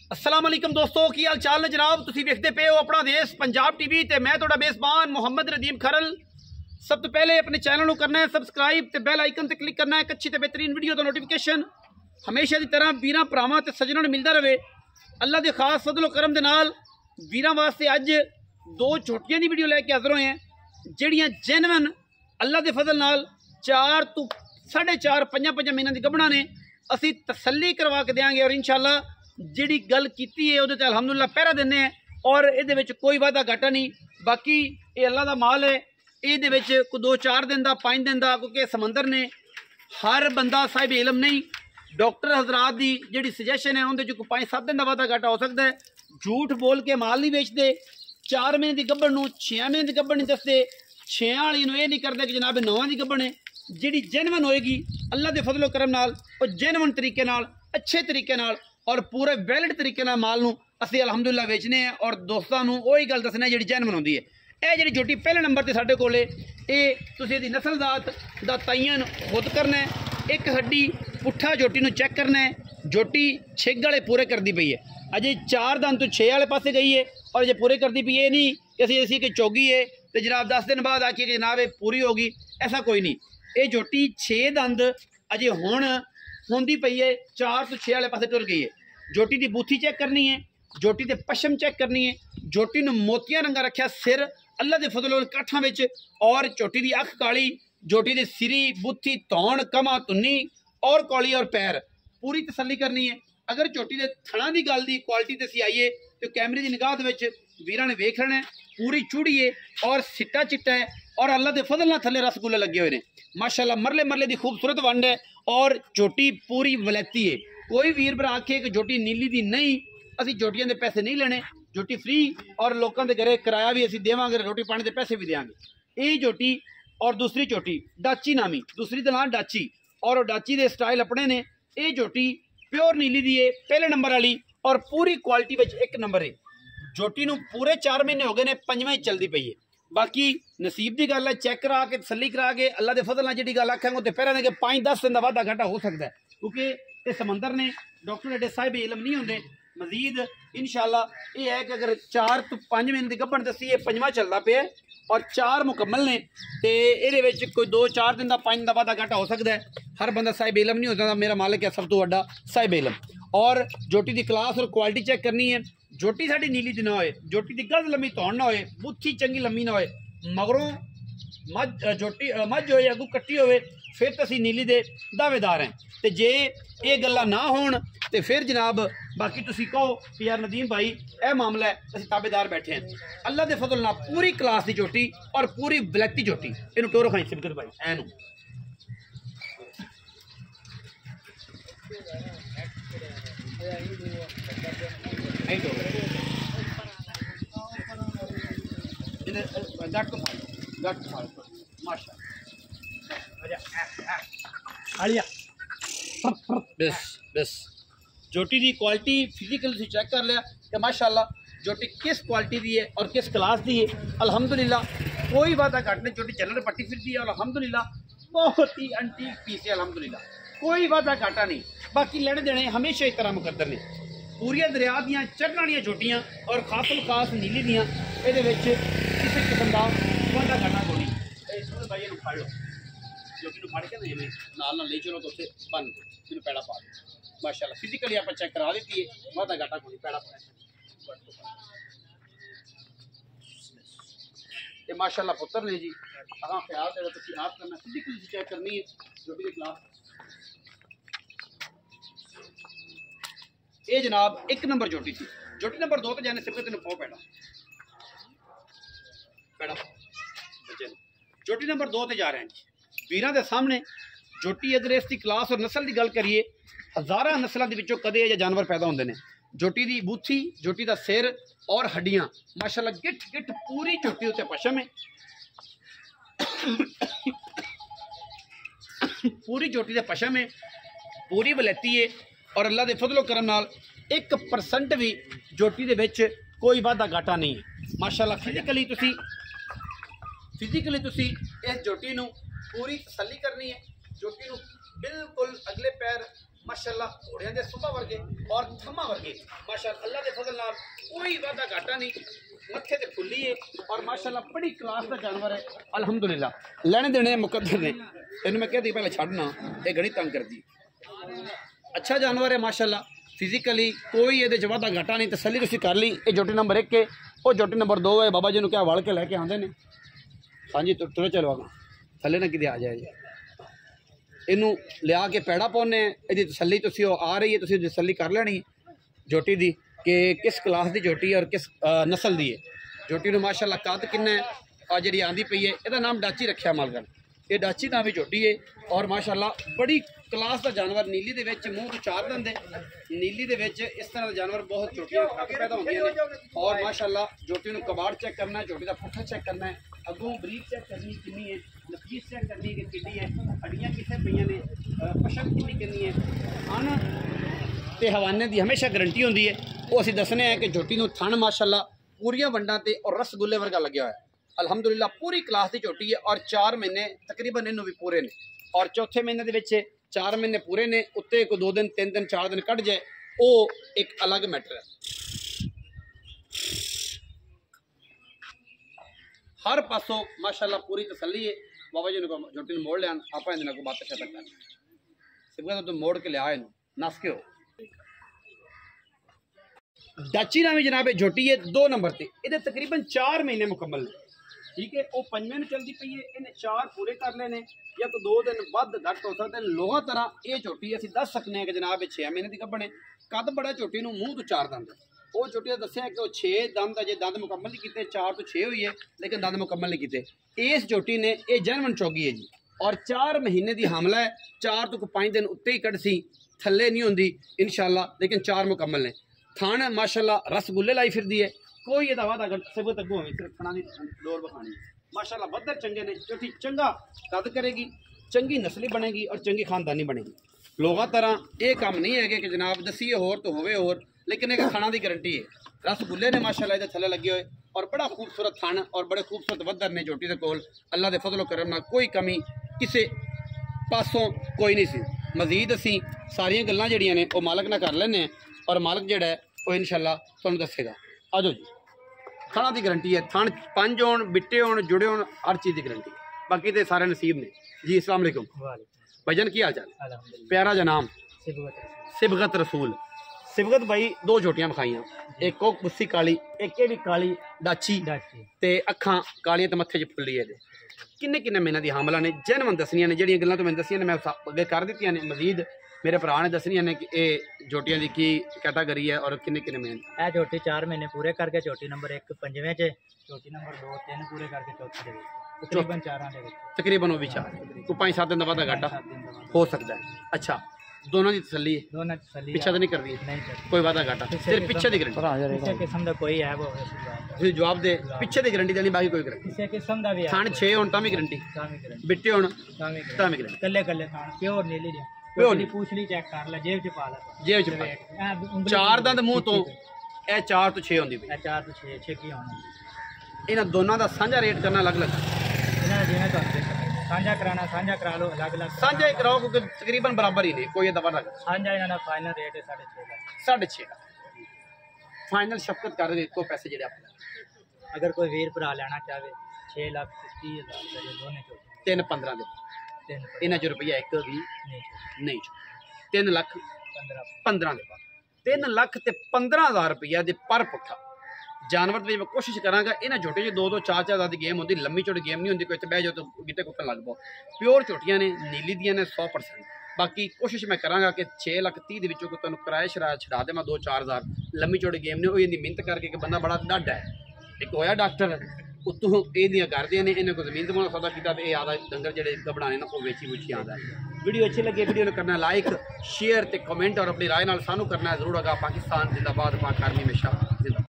अस्सलाम वालेकुम दोस्तों, की हाल चाल ने जनाब। तुसीं वेखदे पे हो अपना देश पंजाब टीवी ते मैं तुहाडा मेज़बान मुहम्मद रदीम खरल। सब तो पहले अपने चैनल को करना है सबसक्राइब ते बेल आइकन ते क्लिक करना है। एक अच्छी ते बेहतरीन वीडियो का नोटिफिकेशन हमेशा की तरह वीरां भरावां ते सज्जनां नूं मिलदा रहे। अल्लाह के खास फजलो करम दे नाल वीरां वास्ते अज दो छोटियां दी वीडियो लैके हाज़र होए हैं जिहड़ियां जेनवन अल्लाह के फजल नाल 4 तो 4.5 5 महीनों की गबड़ा ने असी तसल्ली करवा के देंगे और इंशाअल्लाह जिहड़ी गल कीती है उहदे ते अल्हम्दुलिल्लाह पहरा दिंदे हैं और इहदे विच कोई वादा घाटा नहीं। बाकी ये अल्लाह का माल है। इहदे विच कोई 2-4 दिन का 5 दिन का क्योंकि समंदर ने हर बंदा साहिब इलम नहीं। डॉक्टर हजरात की जिहड़ी सजैशन है उहदे कोई 5-7 दिन का वादा घाटा हो सकता है। झूठ बोल के माल नहीं बेचते। 4 महीने की गब्बड़ नूं 6 महीने की गब्बड़ नहीं दसते। 6 वाली नूं ये नहीं करते कि जनाब 9 की गब्बड़ है। जिहड़ी जेनवन होएगी अल्लाह के फजलो करम नाल और जेनवन तरीके नाल अच्छे तरीके नाल और पूरे वैलिड तरीके नाल माल नूं असीं अल्हम्दुलिल्लाह वेचने हैं और दोस्तां नूं ओही गल दसना जिहड़ी जेनवन होंदी है। यह जिहड़ी झोटी पहले नंबर ते साडे कोले ये तुसीं इहदी नस्लजात दा तयन खुद करना है। एक हड्डी पुट्ठा झोटी नूं चैक करना है। झोटी छिग वाले पूरे करती पई है। अजे 4 दंद तो 6 वाले पासे गई है और अजे पूरे करती पई है। नहीं कि असीं कि चौगी है तो जनाब 10 दिन बाद आखिए कि जनाब ये पूरी होगी, ऐसा कोई नहीं। ये झोटी 6 दंद अजे हुण होंदी पई है। 4 तो 6 वाले पासे टुर गई है। झोटी की बूथी चेक करनी है। झोटी के पशम चेक करनी है। झोटी ने मोतियां रंगा रखा सिर अल्लाह के फजलों काठा में और झोटी की अख काली। झोटी की सिरी बूथी धौण कमा धुन्नी और कौली और पैर पूरी तसल्ली करनी है। अगर झोटी के थणा की गल की क्वालिटी ते सी आईए तो कैमरे की निगाह के वीरां ने वेख लेना है। पूरी चूड़ी है और सिट्टा चिट्टा है और अल्लाह के फजल नाल थले रसगुल्ले लगे हुए हैं। माशाअल्लाह मरले मरले की खूबसूरत वंड है और झोटी पूरी वलैती है। कोई वीर भरा आखे कि झोटी नीली दी नहीं, असी झोटियां के पैसे नहीं लेने। झोटी फ्री और लोगों के घरे किराया भी असी देवांगे, रोटी पानी के पैसे भी देंगे। ये झोटी और दूसरी झोटी डाची नामी, दूसरी का नाम डाची और डाची के स्टाइल अपने ने। ये झोटी प्योर नीली दी है, पहले नंबर वाली और पूरी क्वालिटी में 1 नंबर है। झोटी नूं पूरे 4 महीने हो गए ने, 5वां ही चलती पई है। बाकी नसीब की गल है, चेक करा के तसल्ली करा के अल्लाह के फजल नाल जिहड़ी गल आखांगे तो पहले के 5-10 दिन का वाधा घाटा हो सकता है क्योंकि ये समंदर ने डॉक्टर एडे साहिब इलम नहीं होंगे। मजीद इंशाअल्लाह ये है कि अगर 4 तो 5 महीने की गब्बड़ दसी है, 5वां चलता पे और 4 मुकम्मल ने तो ये कोई 2-4 दिन का 5 दिन का वाधा घाटा हो सकता है। हर बंदा साहिब इलम नहीं हो सकता। मेरा मालिक है सब तो वड्डा साहिब इलम। और झोटी की क्लास और क्वालिटी चेक करनी है। झोटी साड़ी नीली दी ना होए, झोटी की गज लंबी धौण ना होए, बुत्थी चंगी लंबी ना होए, मगरों झोटी मझ होए अगू कट्टी होए, फिर तो असीं नीली दे दावेदार हैं। तो जे ये गल्लां ना होण तो फिर जनाब बाकी तुसीं कहो कि यार नदीम भाई यह मामला है, असीं ताबेदार बैठे हैं। अल्लाह के फजल नाल पूरी क्लास की झोटी और पूरी वलैती झोटी। इनू टोरो खाई सिबकत भाई एनू झोटी की क्वालिटी फिजिकल चेक कर लिया कि माशाअल्लाह झोटी किस क्वालिटी की है और किस क्लास की है। अल्हम्दुलिल्लाह कोई वादा घट नहीं। झोटी चलने पट्टी फिरती है और अल्हम्दुलिल्लाह बहुत ही एंटीक पीस है। अल्हम्दुलिल्लाह कोई वादा घाटा नहीं। बाकी लेने देने हमेशा इस तरह मुकद्दर ने। पूरिया दरिया दियां चढ़ने वाली झोटियां और खासुल खास नीली दियां ये किसी किस्म का वादा घाटा को नहीं। भाई ये फड़ लो झोटी फड़ के नाल ले चलो तो उसे बन फिर पैड़ा पा दो। माशाअल्लाह फिजिकली आप चेक करा देती है, वादा घाटा को नहीं, पैड़ा पाया ये माशाअल्लाह पुत्र ने जी। हाँ ख्याल है तो आप करना, फिजिकली चेक करनी है झोटी की क्लास। ये जनाब 1 नंबर झोटी थी। झोटी नंबर 2 तो जाने से तेन पाओ पैड़ा पैड़ा बच्चे। झोटी नंबर 2 ते जा रहे हैं जी वीरां दे सामने। झोटी अगर इसकी क्लास और नस्ल की गल करिए, हज़ारां नस्लों के कदे ये जानवर पैदा होंगे ने। झोटी की बूथी, झोटी का सिर और हड्डियां माशाअल्लाह गिठ गिठ पूरी झोटी उत्ते पशम है। पूरी झोटी के पशम है, पूरी वलैती है और अल्लाह के फजलो करम नाल 1% भी झोटी दे विच कोई वाधा घाटा नहीं है। माशाअल्लाह फिजिकली इस झोटी नूं पूरी तसल्ली करनी है। झोटी नूं बिल्कुल अगले पैर माशाअल्लाह घोड़ियां दे सुबह वर्गे और थम्मा वर्गे माशाअल्लाह अल्लाह के फजल नाल कोई वादा घाटा नहीं मत्थे ते फुल्ली है और माशाअल्लाह बड़ी क्लास का जानवर है अल्हम्दुलिल्लाह लेने देने मुकद्दर ने तेन मैं कहती पहले छड़ना ये घड़ी तंग करती अच्छा जानवर है माशाअल्लाह फिजिकली कोई ये वादा घाटा नहीं तसली तुम कर ली ये जोटी नंबर 1 है और जोटी नंबर 2 है बाबा जी ने क्या वल के लैके आते हैं हाँ जी तुरे चलवागा थले ना कि आ जाए जी इनू लिया के पैड़ा पाने ये तसली तुम आ रही है तुम तसली कर लेनी जोटी की कि किस क्लास की जोटी है और किस नस्ल की है जोटी में माशाअल्लाह कद किन्ना है और जी आँधी पई है यदा नाम डाची रखा मालक ने ये डाची नाम की जोटी है और माशाअल्लाह बड़ी क्लास का जानवर नीली दे विच मूँह तो 4 दंद है नीली दे विच इस तरह का जानवर बहुत छोटियां खक पैदा होंदियां ने और माशाअल्लाह जोटी नूं कबाड़ चेक करना है जोटी का पुट्ठा चेक करना है अगों बरीक चेक करनी कितनी है नफीस चेक करनी कि कितनी है हड्डियां कितने पईयां ने पशम कितनी करनी है थन ते हवाने की हमेशा गारंटी होंदी है वो असीं दसने हैं कि जोटी नूं थन माशाअल्लाह पूरियां वंडां ते और रसगुल्ले वर्गा लग्या होया है अल्हम्दुलिल्लाह पूरी क्लास की झोटी है और 4 महीने तकरीबन इनू भी पूरे ने और चौथे महीने के विच 4 महीने पूरे ने उत्ते को 2 दिन 3 दिन 4 दिन कट जाए वो एक अलग मैटर है हर पासों माशाअल्लाह पूरी तसली है बाबा जी ने झोटी ने मोड़ लिया आप इन को बात शत कर सिर्फ तो मोड़ के लिया नस के हो डाची नामी जनाब झोटी है 2 नंबर से ये तकरीबन 4 महीने मुकम्मल ने ठीक है वो 5वें चलती पई है इन्हें 4 पूरे कर लेने या तो 2 दिन वध घट हो सकते हैं लोहा तरह ये झोटी असीं दस सकते हैं कि जनाब 6 महीने की गब्बन है कद बड़ा झोटी नूं मूँह तो 4 दंद वो झोटी दस्सिया कि 6 दंद अजे दंद मुकम्मल नहीं किए 4 तो 6 हुई है लेकिन दंद मुकम्मल नहीं किए इस झोटी ने यह जैनवन चौगी है जी और 4 महीने की हमला है 4 तो 5 दिन उत्ते ही कट सी थले नहीं होंदी इंशाअल्लाह लेकिन 4 मुकम्मल ने थान माशाअल्लाह रसगुल्ले लाई फिरदी है कोई ये वादा सबूत अगू होवे सिर्फ खाना की डोर बखानी माशाअल्लाह बदर चंगे ने चोटी चंगा कद करेगी चंगी नस्ली बनेगी और चंगी खानदानी बनेगी लोगों तरह ये काम नहीं है कि जनाब दसीए होर तो होवे होर लेकिन एक खाना की गारंटी है रसगुल्ले ने माशाअल्लाह इहदे थले लगे हुए और बड़ा खूबसूरत थान और बड़े खूबसूरत बदर ने झोटी दे कोल अल्लाह दे फजलो करम नाल कोई कमी किसी पासों कोई नहीं सी मजीद असी सारियां गल्लां जिहड़ियां ने वो मालक नाल कर लैने और मालक जिहड़ा है वो इंशाअल्लाह तुहानूं दस्सेगा आ जाओ जी थाना की गारंटी है थान 5 होण बिट्टे होण जुड़े होण हर चीज़ की गारंटी बाकी तो सारे नसीब ने जी अस्सलाम वालेकुम भाईजान की हाल चाल प्यारा जा नाम सिबगत रसूल सिबगत भाई 2 झोटियां विखाइयां एक को बुस्सी काली एक भी काली डाची ते अखां कालियां ते मत्थे च फुल्ली है किन्ने किन्ने महीने दी हामला ने जैनवन दसनियां ने जिहड़ियां गल्लां तो मैंने दसियां ने मैं अगे कर दित्तियां ने मजीद मेरे भरा ने दसनियां ने कि ये झोटियां की कैटागरी है और किन्ने किन्ने महीने यह झोटी 4 महीने पूरे करके झोटी नंबर 1 5वें च झोटी नंबर 2 3 पूरे करके चौथे तकरीबन 4 तकरीबन वो भी 4 कोई 5-7 दिन का वादा घाटा हो सकता है अच्छा दोनों की तसली है दोनों तसल्ली पीछे तो नहीं कर दी कोई वादा घाटा सिर्फ पीछे की गारंटी किसी किस्म का कोई है वो तुसीं जवाब दे पीछे की गारंटी देनी बाकी कोई गारंटी किसी किस्म का भी है थान 6 होण तां भी गारंटी बिट्टे होण तां भी गारंटी कल्ले कल्ले थान प्योर नीली दी प्योर पूछली चेक कर ले जेब च पा ले जेब च पा 4 दंद मूँह तो यह 4 तो 6 होंदी पई 4 तो 6 की होना इन्हां दोनों का साझा रेट करना अलग अलग इन्हां जिवें तुहानूं साझा कराना साझा करा लो अलग अलग साझा ही कराओ क्योंकि तकरीबन बराबर ही ने कोई दफा ना साझा इन्हां दा फाइनल रेट है 6.5 6.5 फाइनल शफकत कर दे को पैसे जेडे अपने अगर कोई वीर भरा लेना चाहे 6,30,000 दोनों चो 3-15 दे इन्हां च रुपया एक भी नहीं 3 लाख 15 दे 3 लाख ते 15,000 रुपया दे पर पुट्ठा जानवर की मैं कोशिश कराँगा इन्हें झोटे 2-2 4-4 की गेम होती लंबी चौड़ी गेम नहीं होती कोई इतने बह जाओ तो गिट्टे कुट्टन लग पाओ प्योर झोटियां ने नीली दियां ने 100% बाकी कोशिश मैं कराँगा कि 6,30,000 के तुम किराया शराया छड़ा देव 2-4 हज़ार लंबी चौड़ी गेम नहीं हो मिहनत करके कि बंदा बड़ा डाढ़ा है एक होया डॉक्टर उत्तों ये करदियां ने इन्हें को जमीन दबाने का सौदा किया तो आधा डंगर जो घबराने ना वो वेची वूची आता है वीडियो अच्छी लगी वीडियो ने करना लाइक शेयर ते कमेंट और अपनी राय नाल सानू करना है जरूर। अगर पाकिस्तान जिंदाबाद पाक आर्मी हमेशा जिंदाबाद।